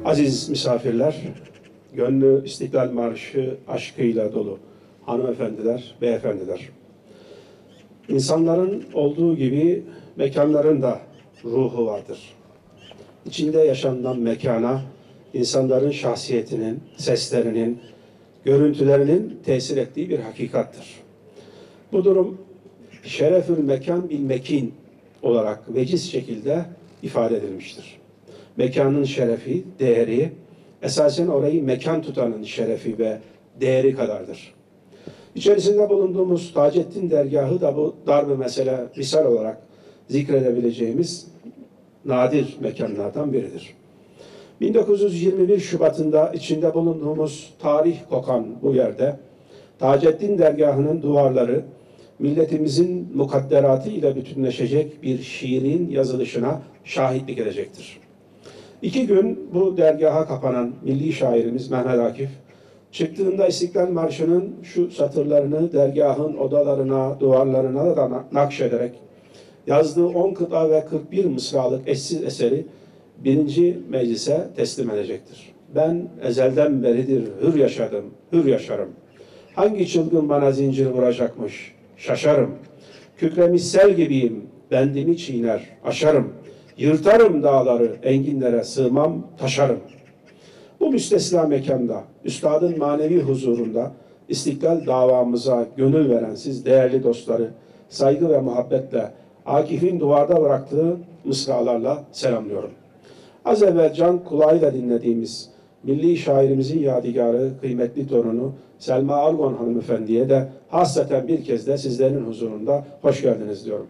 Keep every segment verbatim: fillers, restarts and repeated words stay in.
Aziz misafirler, gönlü İstiklal Marşı aşkıyla dolu hanımefendiler, beyefendiler. İnsanların olduğu gibi mekanların da ruhu vardır. İçinde yaşanılan mekana insanların şahsiyetinin, seslerinin, görüntülerinin tesir ettiği bir hakikattır. Bu durum şerefül mekan bil mekin olarak veciz şekilde ifade edilmiştir. Mekanın şerefi, değeri, esasen orayı mekan tutanın şerefi ve değeri kadardır. İçerisinde bulunduğumuz Taceddin dergahı da bu dar bir mesele misal olarak zikredebileceğimiz nadir mekanlardan biridir. bin dokuz yüz yirmi bir Şubat'ında içinde bulunduğumuz tarih kokan bu yerde Taceddin dergahının duvarları milletimizin mukadderatı ile bütünleşecek bir şiirin yazılışına şahitlik edecektir. İki gün bu dergaha kapanan milli şairimiz Mehmet Akif, çıktığında İstiklal Marşı'nın şu satırlarını dergahın odalarına, duvarlarına da nakşederek yazdığı on kıta ve kırk bir mısralık eşsiz eseri birinci meclise teslim edecektir. Ben ezelden beridir hür yaşadım, hür yaşarım. Hangi çılgın bana zincir vuracakmış, şaşarım. Kükremiş sel gibiyim, bendimi çiğner, aşarım. Yırtarım dağları, enginlere sığmam, taşarım. Bu müstesna mekanda, üstadın manevi huzurunda, İstiklal davamıza gönül veren siz değerli dostları, saygı ve muhabbetle Akif'in duvarda bıraktığı mısralarla selamlıyorum. Az evvel can kulağıyla dinlediğimiz milli şairimizin yadigarı, kıymetli torunu Selma Argon hanımefendiye de hasreten bir kez de sizlerin huzurunda hoş geldiniz diyorum.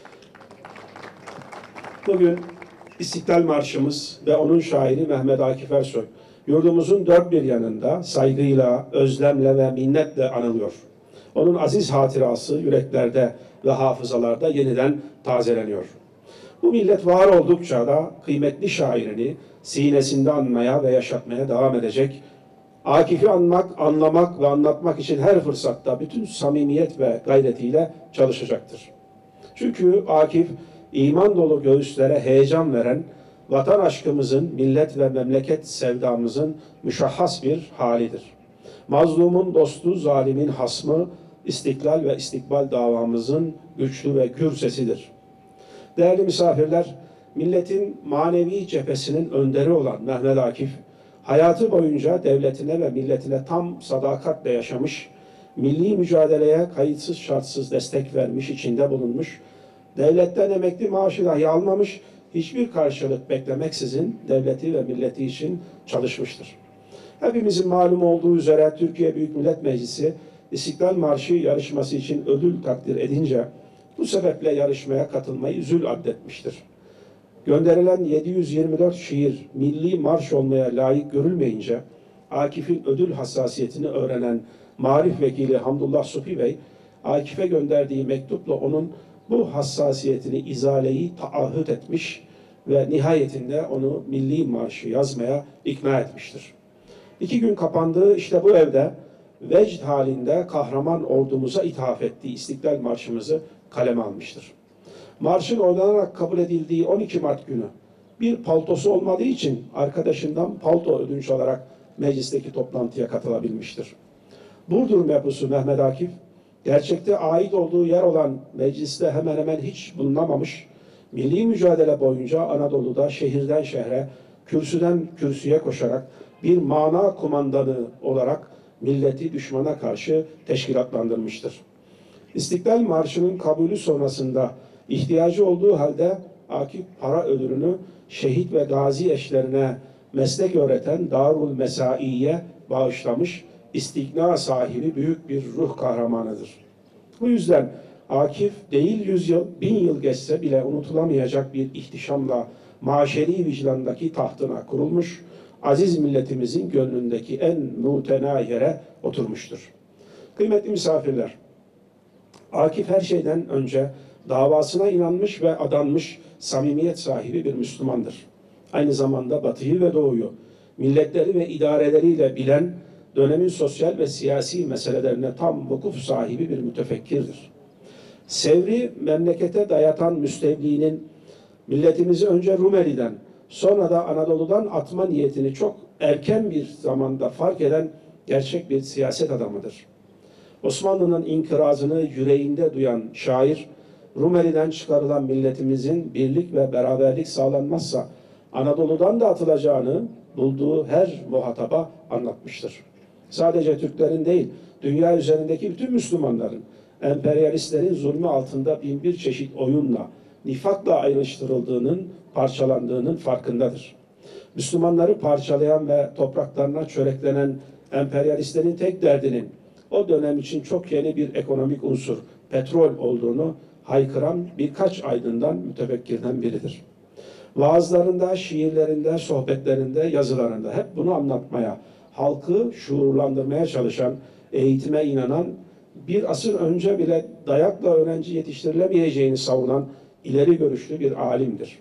Bugün İstiklal Marşımız ve onun şairi Mehmet Akif Ersoy yurdumuzun dört bir yanında saygıyla, özlemle ve minnetle anılıyor. Onun aziz hatırası yüreklerde ve hafızalarda yeniden tazeleniyor. Bu millet var oldukça da kıymetli şairini sinesinde anmaya ve yaşatmaya devam edecek. Akif'i anmak, anlamak ve anlatmak için her fırsatta bütün samimiyet ve gayretiyle çalışacaktır. Çünkü Akif, iman dolu göğüslere heyecan veren, vatan aşkımızın, millet ve memleket sevdamızın müşahhas bir halidir. Mazlumun dostu, zalimin hasmı, istiklal ve istikbal davamızın güçlü ve gür sesidir. Değerli misafirler, milletin manevi cephesinin önderi olan Mehmet Akif, hayatı boyunca devletine ve milletine tam sadakatle yaşamış, milli mücadeleye kayıtsız şartsız destek vermiş, içinde bulunmuş, devletten emekli maaşı dahi almamış, hiçbir karşılık beklemeksizin devleti ve milleti için çalışmıştır. Hepimizin malum olduğu üzere Türkiye Büyük Millet Meclisi İstiklal Marşı yarışması için ödül takdir edince bu sebeple yarışmaya katılmayı zül addetmiştir. Gönderilen yedi yüz yirmi dört şiir milli marş olmaya layık görülmeyince Akif'in ödül hassasiyetini öğrenen Marif Vekili Hamdullah Supi Bey, Akif'e gönderdiği mektupla onun bu hassasiyetini izaleyi taahhüt etmiş ve nihayetinde onu milli marşı yazmaya ikna etmiştir. İki gün kapandığı işte bu evde vecd halinde kahraman ordumuza ithaf ettiği İstiklal Marşımızı kaleme almıştır. Marşın oynanarak kabul edildiği on iki Mart günü bir paltosu olmadığı için arkadaşından palto ödünç alarak meclisteki toplantıya katılabilmiştir. Burdur mebusu Mehmet Akif, gerçekte ait olduğu yer olan mecliste hemen hemen hiç bulunamamış, milli mücadele boyunca Anadolu'da şehirden şehre, kürsüden kürsüye koşarak bir mana kumandanı olarak milleti düşmana karşı teşkilatlandırmıştır. İstiklal Marşı'nın kabulü sonrasında ihtiyacı olduğu halde Akif para ödülünü şehit ve gazi eşlerine meslek öğreten Darul Mesai'ye bağışlamış, istikna sahibi büyük bir ruh kahramanıdır. Bu yüzden Akif değil yüz yıl, bin yıl geçse bile unutulamayacak bir ihtişamla maşeri vicdandaki tahtına kurulmuş, aziz milletimizin gönlündeki en mutena yere oturmuştur. Kıymetli misafirler, Akif her şeyden önce davasına inanmış ve adanmış samimiyet sahibi bir Müslümandır. Aynı zamanda Batı'yı ve Doğu'yu, milletleri ve idareleriyle bilen, dönemin sosyal ve siyasi meselelerine tam vukuf sahibi bir mütefekkirdir. Sevri memlekete dayatan müstevliğinin milletimizi önce Rumeli'den, sonra da Anadolu'dan atma niyetini çok erken bir zamanda fark eden gerçek bir siyaset adamıdır. Osmanlı'nın inkırazını yüreğinde duyan şair, Rumeli'den çıkarılan milletimizin birlik ve beraberlik sağlanmazsa Anadolu'dan da atılacağını bulduğu her muhataba anlatmıştır. Sadece Türklerin değil, dünya üzerindeki bütün Müslümanların, emperyalistlerin zulmü altında bin bir çeşit oyunla, nifakla ayrıştırıldığının, parçalandığının farkındadır. Müslümanları parçalayan ve topraklarına çöreklenen emperyalistlerin tek derdinin o dönem için çok yeni bir ekonomik unsur, petrol olduğunu haykıran birkaç aydından, mütefekkirden biridir. Vaazlarında, şiirlerinde, sohbetlerinde, yazılarında hep bunu anlatmaya, halkı şuurlandırmaya çalışan, eğitime inanan, bir asır önce bile dayakla öğrenci yetiştirilemeyeceğini savunan ileri görüşlü bir alimdir.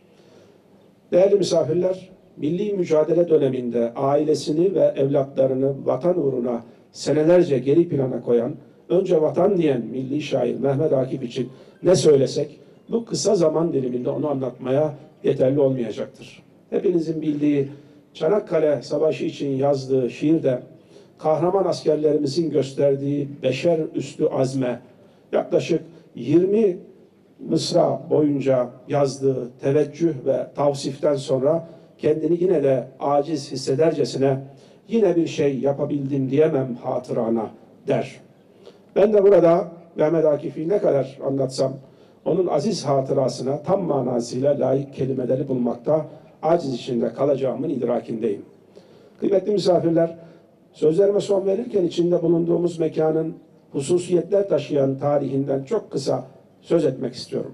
Değerli misafirler, milli mücadele döneminde ailesini ve evlatlarını vatan uğruna senelerce geri plana koyan, önce vatan diyen milli şair Mehmet Akif için ne söylesek, bu kısa zaman diliminde onu anlatmaya yeterli olmayacaktır. Hepinizin bildiği Çanakkale Savaşı için yazdığı şiirde, kahraman askerlerimizin gösterdiği beşer üstü azme, yaklaşık yirmi mısra boyunca yazdığı teveccüh ve tavsiften sonra kendini yine de aciz hissedercesine yine bir şey yapabildim diyemem hatırana der. Ben de burada Mehmet Akif'i ne kadar anlatsam onun aziz hatırasına tam manasıyla layık kelimeleri bulmakta aciz içinde kalacağımın idrakindeyim. Kıymetli misafirler, sözlerime son verirken içinde bulunduğumuz mekanın hususiyetler taşıyan tarihinden çok kısa söz etmek istiyorum.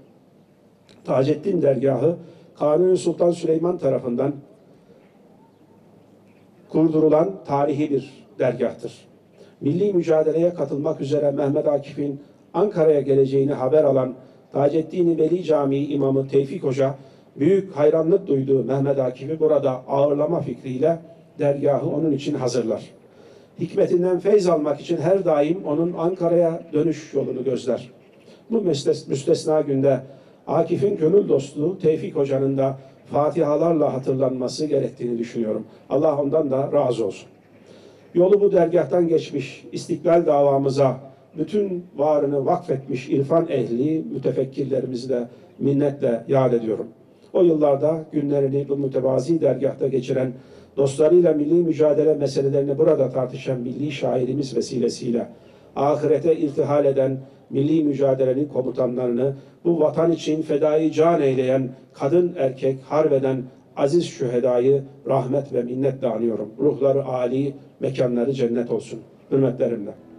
Taceddin Dergahı, Kanuni Sultan Süleyman tarafından kurdurulan tarihi bir dergahtır. Milli mücadeleye katılmak üzere Mehmet Akif'in Ankara'ya geleceğini haber alan Taceddin Veli Camii imamı Tevfik Hoca, büyük hayranlık duyduğu Mehmet Akif'i burada ağırlama fikriyle dergahı onun için hazırlar. Hikmetinden feyz almak için her daim onun Ankara'ya dönüş yolunu gözler. Bu müstesna günde Akif'in gönül dostu Tevfik Hoca'nın da fatihalarla hatırlanması gerektiğini düşünüyorum. Allah ondan da razı olsun. Yolu bu dergahtan geçmiş, istiklal davamıza bütün varını vakfetmiş irfan ehli, mütefekkirlerimizi de minnetle yad ediyorum. O yıllarda günlerini bu mütevazi dergahta geçiren, dostlarıyla milli mücadele meselelerini burada tartışan milli şairimiz vesilesiyle ahirete irtihal eden milli mücadelenin komutanlarını, bu vatan için fedai can eyleyen kadın erkek harbeden aziz şühedayı rahmet ve minnetle anıyorum. Ruhları âli, mekanları cennet olsun. Hürmetlerimle.